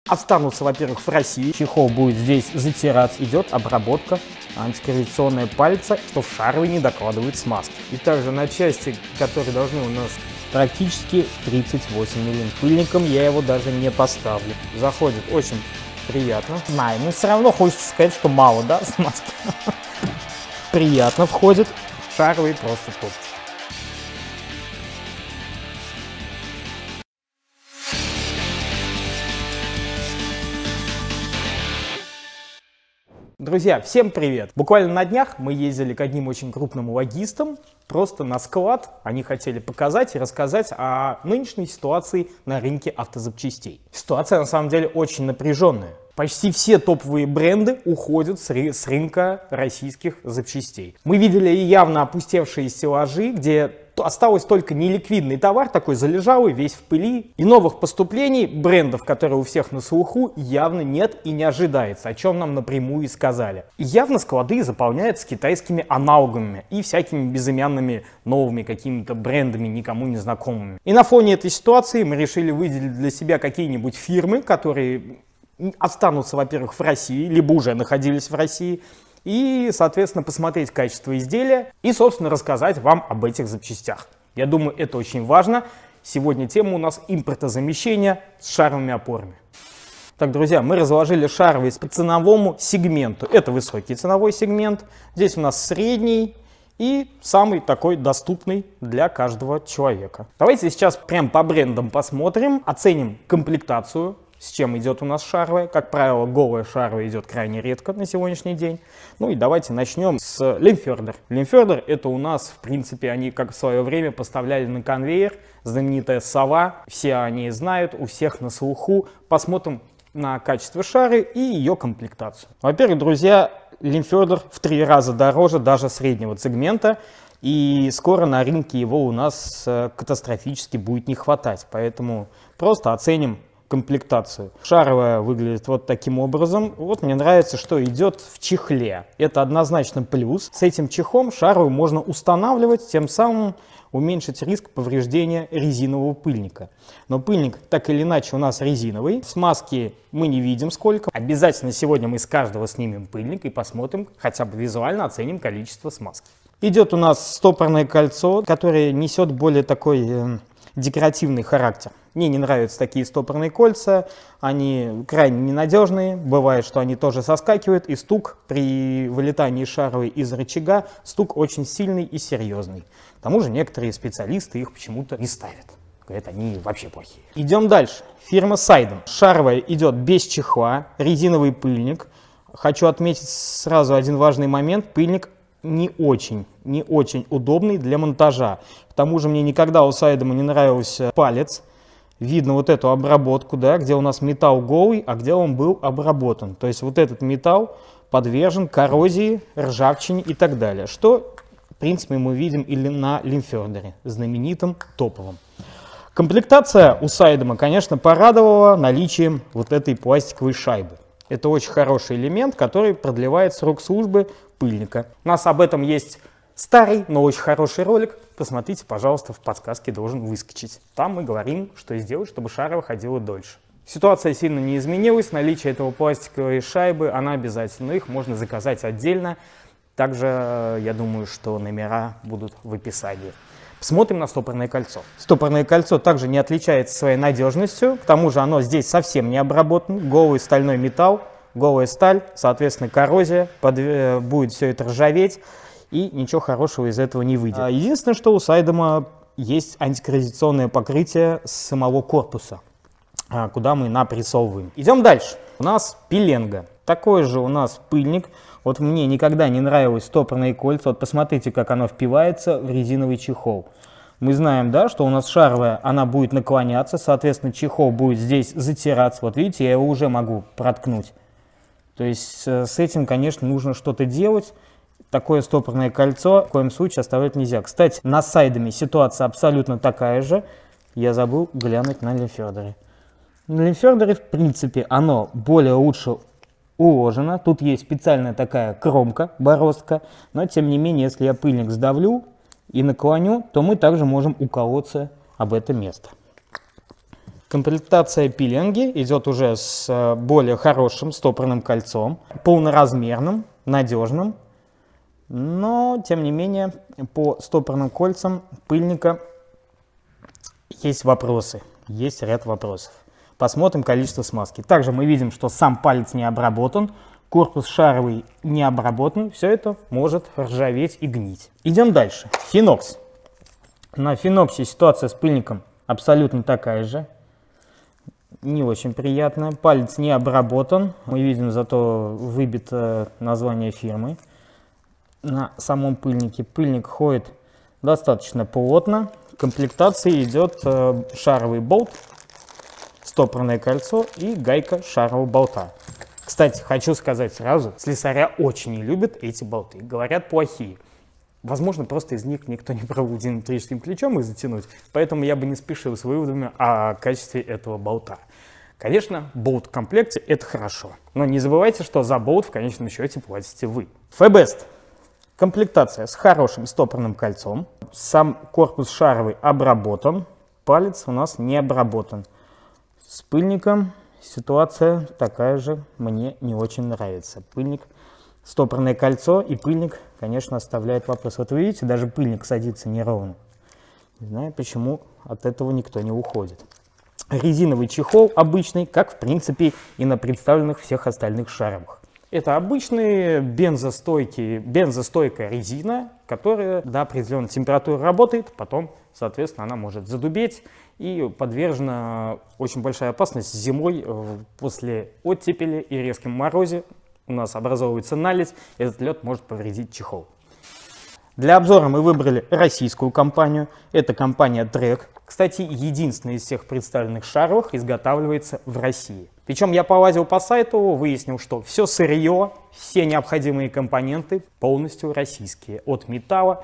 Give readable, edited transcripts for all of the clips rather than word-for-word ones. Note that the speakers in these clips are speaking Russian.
Останутся, во-первых, в России. Чехол будет здесь затираться. Идет обработка антикоррозионная пальца, что в шаровой не докладывает смазки. И также на части, которые должны у нас практически 38 мм. Пыльником я его даже не поставлю. Заходит очень приятно. Знаю, но все равно хочется сказать, что мало, да, смазки. Приятно входит. Шаровый просто топ. Друзья, всем привет! Буквально на днях мы ездили к одним очень крупным логистам, просто на склад. Они хотели показать и рассказать о нынешней ситуации на рынке автозапчастей. Ситуация на самом деле очень напряженная. Почти все топовые бренды уходят с рынка российских запчастей. Мы видели явно опустевшие стеллажи, где осталось только неликвидный товар, такой залежалый, весь в пыли. И новых поступлений брендов, которые у всех на слуху, явно нет и не ожидается, о чем нам напрямую и сказали. И явно склады заполняются китайскими аналогами и всякими безымянными новыми какими-то брендами, никому не знакомыми. И на фоне этой ситуации мы решили выделить для себя какие-нибудь фирмы, которые останутся, во-первых, в России, либо уже находились в России, и, соответственно, посмотреть качество изделия и, собственно, рассказать вам об этих запчастях. Я думаю, это очень важно. Сегодня тема у нас импортозамещение с шаровыми опорами. Так, друзья, мы разложили шаровые по ценовому сегменту. Это высокий ценовой сегмент. Здесь у нас средний и самый такой доступный для каждого человека. Давайте сейчас прям по брендам посмотрим, оценим комплектацию. С чем идет у нас шаровая. Как правило, голая шаровая идет крайне редко на сегодняшний день. Ну и давайте начнем с Limfjorder. Limfjorder — это у нас, в принципе, они как в свое время поставляли на конвейер. Знаменитая сова. Все они знают, у всех на слуху. Посмотрим на качество шары и ее комплектацию. Во-первых, друзья, Limfjorder в 3 раза дороже даже среднего сегмента. И скоро на рынке его у нас катастрофически будет не хватать. Поэтому просто оценим комплектацию. Шаровая выглядит вот таким образом. Вот мне нравится, что идет в чехле. Это однозначно плюс. С этим чехлом шаровую можно устанавливать, тем самым уменьшить риск повреждения резинового пыльника. Но пыльник так или иначе у нас резиновый. Смазки мы не видим сколько. Обязательно сегодня мы с каждого снимем пыльник и посмотрим, хотя бы визуально оценим количество смазки. Идет у нас стопорное кольцо, которое несет более такой декоративный характер. Мне не нравятся такие стопорные кольца, они крайне ненадежные, бывает, что они тоже соскакивают, и стук при вылетании шаровой из рычага, стук очень сильный и серьезный. К тому же некоторые специалисты их почему-то не ставят, говорят, они вообще плохие. Идем дальше. Фирма Saidom. Шаровая идет без чехла, резиновый пыльник. Хочу отметить сразу один важный момент. Пыльник не очень удобный для монтажа. К тому же мне никогда у Saidom не нравился палец. Видно вот эту обработку, да, где у нас металл голый, а где он был обработан. То есть вот этот металл подвержен коррозии, ржавчине и так далее. Что, в принципе, мы видим или на Limfjorder, знаменитом топовом. Комплектация у Saidom, конечно, порадовала наличием вот этой пластиковой шайбы. Это очень хороший элемент, который продлевает срок службы пыльника. У нас об этом есть старый, но очень хороший ролик. Посмотрите, пожалуйста, в подсказке должен выскочить. Там мы говорим, что сделать, чтобы шаровая ходила дольше. Ситуация сильно не изменилась. Наличие этого пластиковой шайбы, она обязательно. Их можно заказать отдельно. Также, я думаю, что номера будут в описании. Смотрим на стопорное кольцо. Стопорное кольцо также не отличается своей надежностью. К тому же оно здесь совсем не обработано. Голый стальной металл, голая сталь, соответственно, коррозия. Будет все это ржаветь. И ничего хорошего из этого не выйдет. Единственное, что у Saidom есть антикоррозионное покрытие самого корпуса, куда мы напрессовываем. Идем дальше. У нас пеленга. Такой же у нас пыльник. Вот мне никогда не нравилось стопорные кольца. Вот посмотрите, как оно впивается в резиновый чехол. Мы знаем, да, что у нас шаровая, она будет наклоняться, соответственно, чехол будет здесь затираться. Вот видите, я его уже могу проткнуть. То есть с этим, конечно, нужно что-то делать. Такое стопорное кольцо в коем случае оставлять нельзя. Кстати, на Saidom ситуация абсолютно такая же. Я забыл глянуть на Limfjorder. На Limfjorder, в принципе, оно более лучше уложено. Тут есть специальная такая кромка, бороздка. Но, тем не менее, если я пыльник сдавлю и наклоню, то мы также можем уколоться об это место. Комплектация пилинги идет уже с более хорошим стопорным кольцом, полноразмерным, надежным, но тем не менее по стопорным кольцам пыльника есть вопросы, есть ряд вопросов. Посмотрим количество смазки. Также мы видим, что сам палец не обработан, корпус шаровый не обработан, все это может ржаветь и гнить. Идем дальше. Финокс. На финоксе ситуация с пыльником абсолютно такая же. Не очень приятная. Палец не обработан. Мы видим, зато выбито название фирмы. На самом пыльнике пыльник ходит достаточно плотно. В комплектации идет шаровый болт, стопорное кольцо и гайка шарового болта. Кстати, хочу сказать сразу, слесаря очень не любят эти болты. Говорят, плохие. Возможно, просто из них никто не пробовал динаметрическим ключом их затянуть, поэтому я бы не спешил с выводами о качестве этого болта. Конечно, болт в комплекте – это хорошо, но не забывайте, что за болт в конечном счете платите вы. Фебест. Комплектация с хорошим стопорным кольцом. Сам корпус шаровый обработан, палец у нас не обработан. С пыльником ситуация такая же, мне не очень нравится. Пыльник, стопорное кольцо и пыльник, конечно, оставляет вопрос. Вот вы видите, даже пыльник садится неровно. Не знаю, почему от этого никто не уходит. Резиновый чехол обычный, как в принципе и на представленных всех остальных шаровых. Это обычная бензостойкая резина, которая до определенной температуры работает, потом, соответственно, она может задубеть и подвержена очень большая опасность зимой после оттепели и резким морозе. У нас образовывается наледь, этот лед может повредить чехол. Для обзора мы выбрали российскую компанию, это компания Trek. Кстати, единственная из всех представленных шаровых изготавливается в России. Причем я полазил по сайту, выяснил, что все сырье, все необходимые компоненты полностью российские. От металла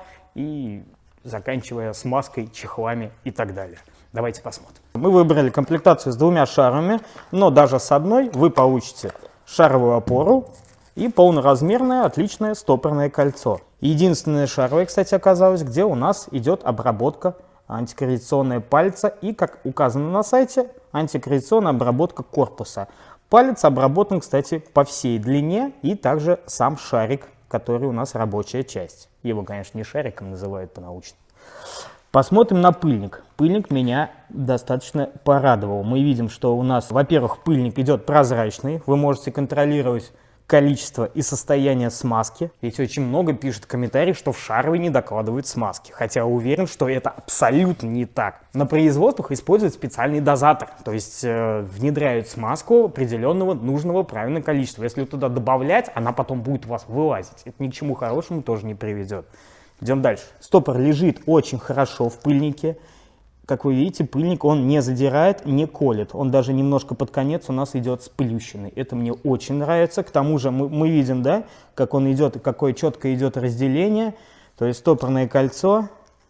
и заканчивая смазкой, чехлами и так далее. Давайте посмотрим. Мы выбрали комплектацию с двумя шарами, но даже с одной вы получите шаровую опору и полноразмерное отличное стопорное кольцо. Единственное шаровое, кстати, оказалось, где у нас идет обработка антикоррозионная пальца и, как указано на сайте, антикоррозионная обработка корпуса. Палец обработан, кстати, по всей длине и также сам шарик, который у нас рабочая часть. Его, конечно, не шариком называют по-научному. Посмотрим на пыльник. Пыльник меня достаточно порадовал. Мы видим, что у нас, во-первых, пыльник идет прозрачный. Вы можете контролировать количество и состояние смазки. Ведь очень много пишут в комментариях, что в шаровый не докладывают смазки. Хотя уверен, что это абсолютно не так. На производствах используют специальный дозатор. То есть внедряют смазку определенного нужного правильного количества. Если туда добавлять, она потом будет у вас вылазить. Это ни к чему хорошему тоже не приведет. Идем дальше. Стопор лежит очень хорошо в пыльнике. Как вы видите, пыльник он не задирает, не колет. Он даже немножко под конец у нас идет сплющенный. Это мне очень нравится. К тому же мы видим, да, как он идет и какое четко идет разделение. То есть стопорное кольцо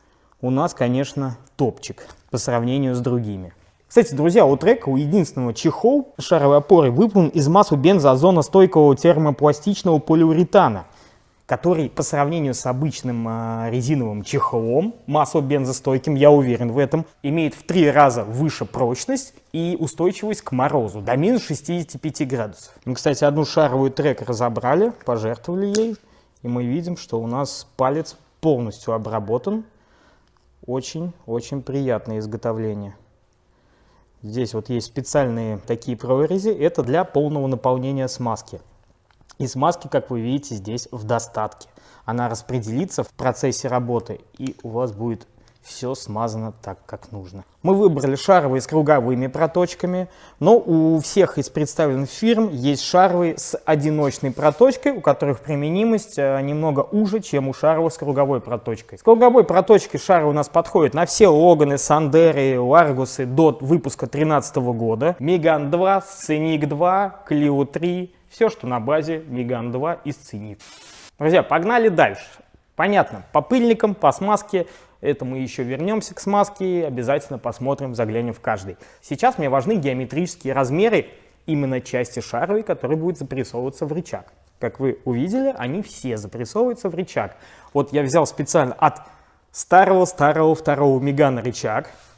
у нас, конечно, топчик по сравнению с другими. Кстати, друзья, у Трека у единственного чехол шаровой опоры выполнен из массы бензоозоностойкого термопластичного полиуретана, который по сравнению с обычным резиновым чехлом, массово-бензостойким, я уверен в этом, имеет в 3 раза выше прочность и устойчивость к морозу, до минус 65 градусов. Мы, кстати, одну шаровую Трек разобрали, пожертвовали ей, и мы видим, что у нас палец полностью обработан. Очень-очень приятное изготовление. Здесь вот есть специальные такие прорези, это для полного наполнения смазки. И смазки, как вы видите, здесь в достатке. Она распределится в процессе работы, и у вас будет все смазано так, как нужно. Мы выбрали шаровые с круговыми проточками, но у всех из представленных фирм есть шаровые с одиночной проточкой, у которых применимость немного уже, чем у шаровых с круговой проточкой. С круговой проточкой шары у нас подходят на все Логаны, Сандеры, Ларгусы до выпуска 2013 года. Меган 2, Сценик 2, Клио 3. Все, что на базе Меган 2 и Сценик. Друзья, погнали дальше. Понятно, по пыльникам, по смазке, это мы еще вернемся к смазке, обязательно посмотрим, заглянем в каждый. Сейчас мне важны геометрические размеры именно части шаровой, которая будет запрессовываться в рычаг. Как вы увидели, они все запрессовываются в рычаг. Вот я взял специально от старого второго Мегана рычаг.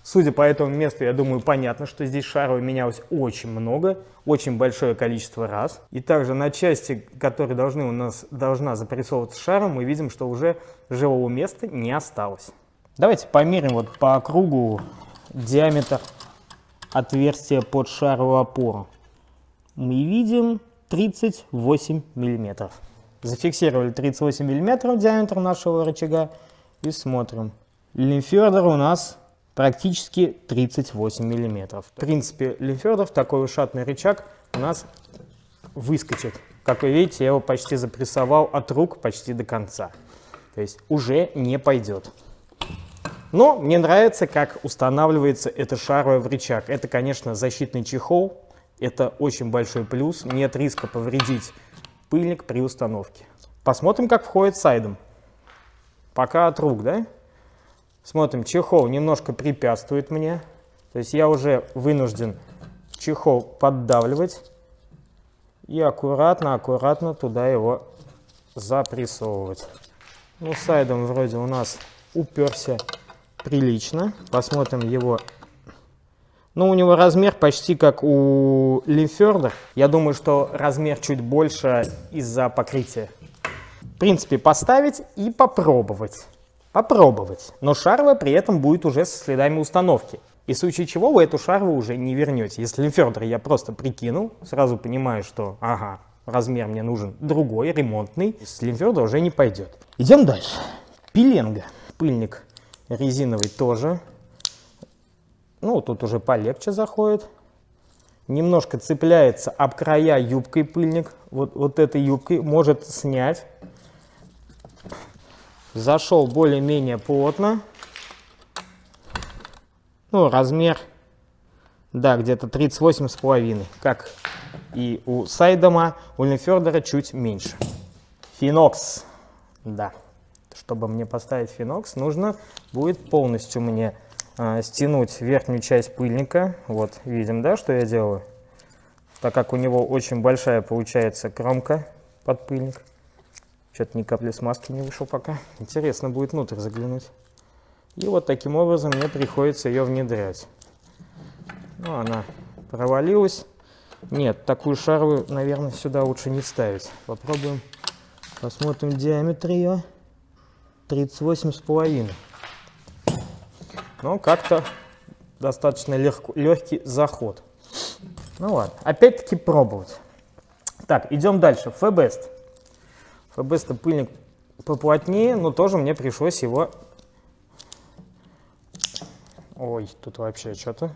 Судя по этому месту, я думаю, понятно, что здесь шаровая менялась очень много, очень большое количество раз. И также на части, которые должна запрессовываться шаром, мы видим, что уже живого места не осталось. Давайте померим вот по кругу диаметр отверстия под шаровую опору. Мы видим 38 мм. Зафиксировали 38 мм диаметр нашего рычага и смотрим. Лимфьордер у нас практически 38 мм. В принципе, Лимфьордер, такой ушатный рычаг, у нас выскочит. Как вы видите, я его почти запрессовал от рук почти до конца. То есть уже не пойдет. Но мне нравится, как устанавливается эта шаровая в рычаг. Это, конечно, защитный чехол. Это очень большой плюс. Нет риска повредить пыльник при установке. Посмотрим, как входит сайдом. Пока от рук, да? Смотрим, чехол немножко препятствует мне. То есть я уже вынужден чехол поддавливать. И аккуратно туда его запрессовывать. Ну, сайдом вроде у нас уперся прилично. Посмотрим его. Ну, у него размер почти как у Лимфьордера. Я думаю, что размер чуть больше из-за покрытия. В принципе, поставить и попробовать. Но шаровая при этом будет уже со следами установки. И в случае чего вы эту шаровую уже не вернете. Если Лимфьордер я просто прикинул, сразу понимаю, что ага, размер мне нужен другой, ремонтный. С Лимфьордера уже не пойдет. Идем дальше. Пеленга. Пыльник резиновый тоже. Ну, тут уже полегче заходит. Немножко цепляется об края юбкой пыльник. Вот этой юбкой может снять. Зашел более-менее плотно. Ну, размер, да, где-то 38,5. Как и у Сайдома, у Лимфьордера чуть меньше. Финокс. Да. Чтобы мне поставить финокс, нужно будет полностью мне стянуть верхнюю часть пыльника. Вот, видим, да, что я делаю? Так как у него очень большая получается кромка под пыльник. Что-то ни капли смазки не вышел пока. Интересно будет внутрь заглянуть. И вот таким образом мне приходится ее внедрять. Ну, она провалилась. Нет, такую шаровую, наверное, сюда лучше не ставить. Попробуем, посмотрим диаметр ее. 38,5. Но как-то достаточно легкий заход. Ну ладно, опять-таки пробовать. Так, идем дальше. Фебест. Фебест пыльник поплотнее, но тоже мне пришлось его... Ой, тут вообще что-то...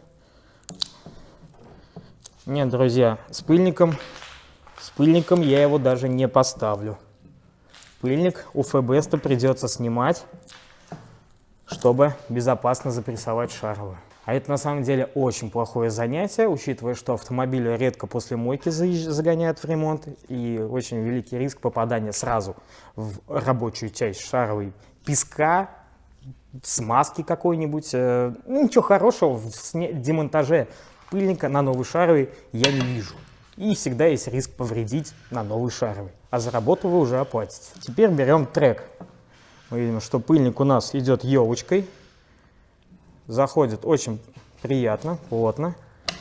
Нет, друзья, с пыльником я его даже не поставлю. Пыльник у Фебеста придется снимать, чтобы безопасно запрессовать шаровую. А это на самом деле очень плохое занятие, учитывая, что автомобили редко после мойки загоняют в ремонт, и очень великий риск попадания сразу в рабочую часть шаровой песка, смазки какой-нибудь. Ну, ничего хорошего в демонтаже пыльника на новый шаровый я не вижу. И всегда есть риск повредить на новый шаровый. А за работу вы уже оплатите. Теперь берем трек. Мы видим, что пыльник у нас идет елочкой. Заходит очень приятно, плотно.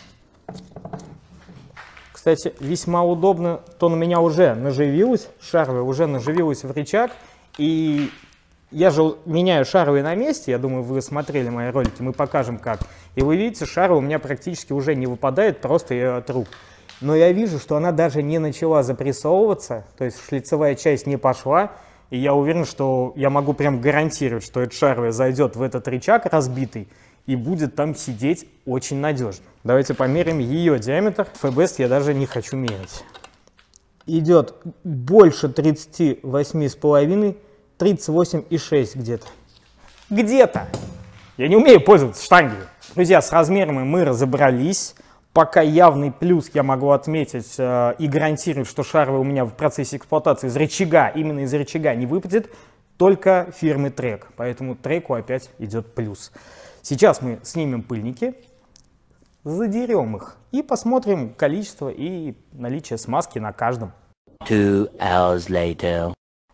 Кстати, весьма удобно. То на меня уже наживилось, шаровая уже наживилась в рычаг. И я же меняю шаровые на месте. Я думаю, вы смотрели мои ролики, мы покажем как. И вы видите, шаровая у меня практически уже не выпадает, просто ее от рук. Но я вижу, что она даже не начала запрессовываться, то есть шлицевая часть не пошла. И я уверен, что я могу прям гарантировать, что эта шаровая зайдет в этот рычаг разбитый и будет там сидеть очень надежно. Давайте померим ее диаметр. Фебест я даже не хочу мерить. Идет больше 38,5, 38,6 где-то. Где-то! Я не умею пользоваться штангой. Друзья, с размерами мы разобрались. Пока явный плюс я могу отметить и гарантировать, что шаровая у меня в процессе эксплуатации из рычага, именно из рычага не выпадет, только фирмы Трек. Поэтому Треку опять идет плюс. Сейчас мы снимем пыльники, задерем их и посмотрим количество и наличие смазки на каждом. 2 hours later.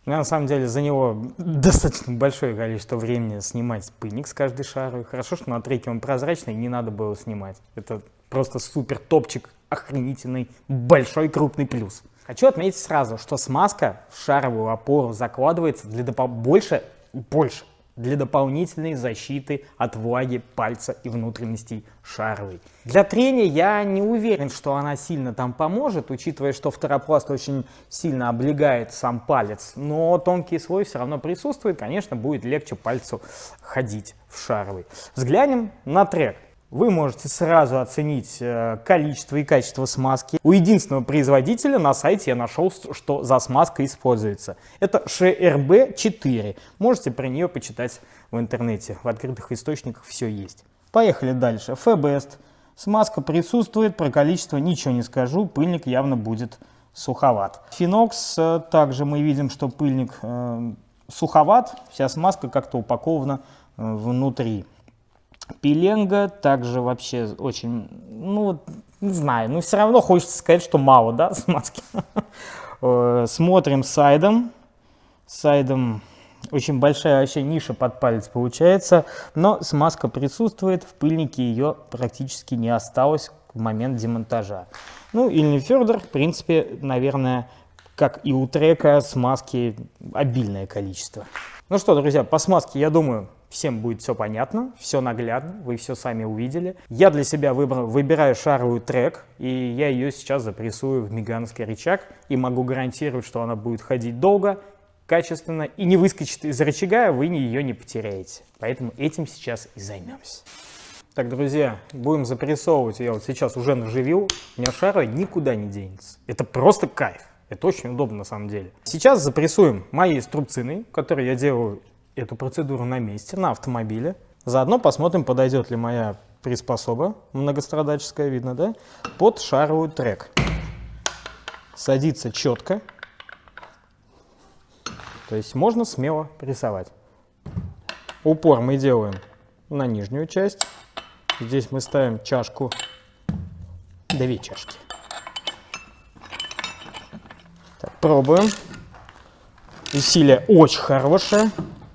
У меня на самом деле за него достаточно большое количество времени снимать пыльник с каждой шары. Хорошо, что на треке он прозрачный, не надо было снимать. Это просто супер топчик, охренительный, большой крупный плюс. Хочу отметить сразу, что смазка в шаровую опору закладывается для больше для дополнительной защиты от влаги пальца и внутренностей шаровой. Для трения я не уверен, что она сильно там поможет, учитывая, что фторопласт очень сильно облегает сам палец, но тонкий слой все равно присутствует, конечно, будет легче пальцу ходить в шаровой. Взглянем на трек. Вы можете сразу оценить количество и качество смазки. У единственного производителя на сайте я нашел, что за смазка используется. Это ШРБ-4. Можете про нее почитать в интернете. В открытых источниках все есть. Поехали дальше. ФБест. Смазка присутствует, про количество ничего не скажу. Пыльник явно будет суховат. Финокс. Также мы видим, что пыльник суховат. Вся смазка как-то упакована внутри. Пеленга также вообще очень, ну, не знаю, но все равно хочется сказать, что мало, да, смазки. Смотрим сайдом. Сайдом очень большая вообще ниша под палец получается, но смазка присутствует, в пыльнике ее практически не осталось в момент демонтажа. Ну, Ильнефёрдер, в принципе, наверное, как и у трека, смазки обильное количество. Ну что, друзья, по смазке, я думаю, всем будет все понятно, все наглядно, вы все сами увидели. Я для себя выбираю шаровую трек, и я ее сейчас запрессую в мегановский рычаг, и могу гарантировать, что она будет ходить долго, качественно, и не выскочит из рычага, вы ее не потеряете. Поэтому этим сейчас и займемся. Так, друзья, будем запрессовывать. Я вот сейчас уже наживил, у меня шаровая никуда не денется. Это просто кайф. Это очень удобно на самом деле. Сейчас запрессуем моей струбциной, которой я делаю эту процедуру на месте, на автомобиле. Заодно посмотрим, подойдет ли моя приспособа, многострадальческая, видно, да, под шаровую трек. Садится четко. То есть можно смело прессовать. Упор мы делаем на нижнюю часть. Здесь мы ставим чашку, 2 чашки. Так, пробуем. Усилие очень хорошее.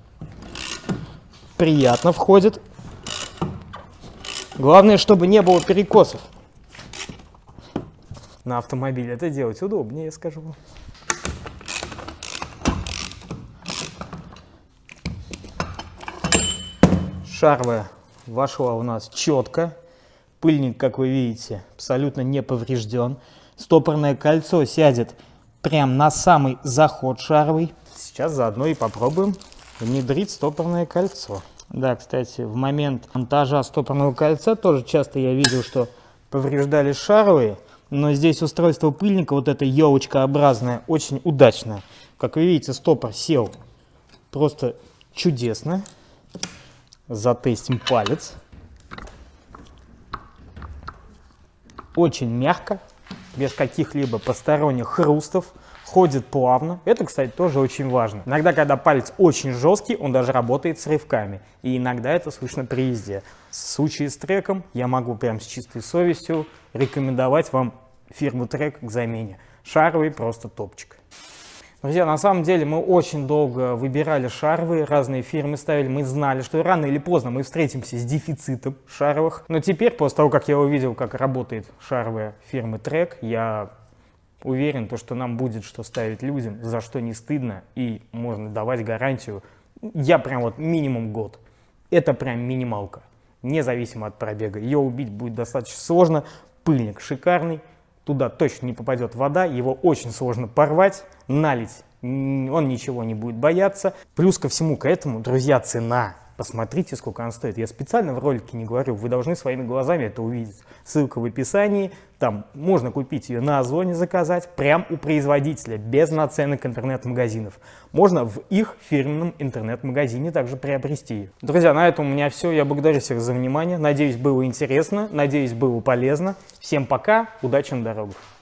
Приятно входит. Главное, чтобы не было перекосов. На автомобиле это делать удобнее, я скажу. Шаровая вошла у нас четко. Пыльник, как вы видите, абсолютно не поврежден. Стопорное кольцо сядет прямо на самый заход шаровый. Сейчас заодно и попробуем внедрить стопорное кольцо. Да, кстати, в момент монтажа стопорного кольца тоже часто я видел, что повреждались шаровые, но здесь устройство пыльника, вот это елочкообразное, очень удачное. Как вы видите, стопор сел просто чудесно. Затестим палец. Очень мягко, без каких-либо посторонних хрустов. Ходит плавно. Это, кстати, тоже очень важно. Иногда, когда палец очень жесткий, он даже работает с рывками. И иногда это слышно при езде. В случае с треком я могу прям с чистой совестью рекомендовать вам фирму Трек к замене. Шаровый просто топчик. Друзья, на самом деле мы очень долго выбирали шаровые, разные фирмы ставили. Мы знали, что рано или поздно мы встретимся с дефицитом шаровых. Но теперь, после того, как я увидел, как работает шаровая фирмы Трек, я уверен, что нам будет что ставить людям, за что не стыдно, и можно давать гарантию. Я прям вот минимум год. Это прям минималка, независимо от пробега. Ее убить будет достаточно сложно. Пыльник шикарный, туда точно не попадет вода, его очень сложно порвать, налить. Он ничего не будет бояться. Плюс ко всему к этому, друзья, цена. Посмотрите, сколько она стоит. Я специально в ролике не говорю, вы должны своими глазами это увидеть. Ссылка в описании. Там можно купить ее на Озоне, заказать, прям у производителя, без наценок интернет-магазинов. Можно в их фирменном интернет-магазине также приобрести ее. Друзья, на этом у меня все. Я благодарю всех за внимание. Надеюсь, было интересно. Надеюсь, было полезно. Всем пока. Удачи на дорогах.